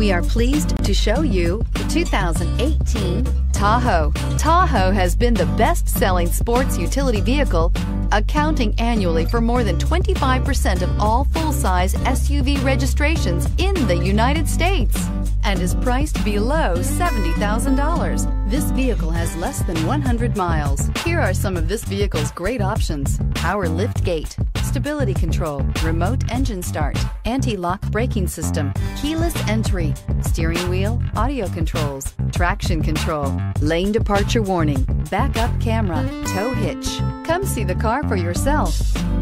We are pleased to show you the 2018 Tahoe. Tahoe has been the best-selling sports utility vehicle, accounting annually for more than 25% of all full-size SUV registrations in the United States, and is priced below $70,000. This vehicle has less than 100 miles. Here are some of this vehicle's great options: power lift gate, stability control, remote engine start, anti-lock braking system, keyless entry, steering wheel audio controls, traction control, lane departure warning, backup camera, tow hitch. Come see the car for yourself.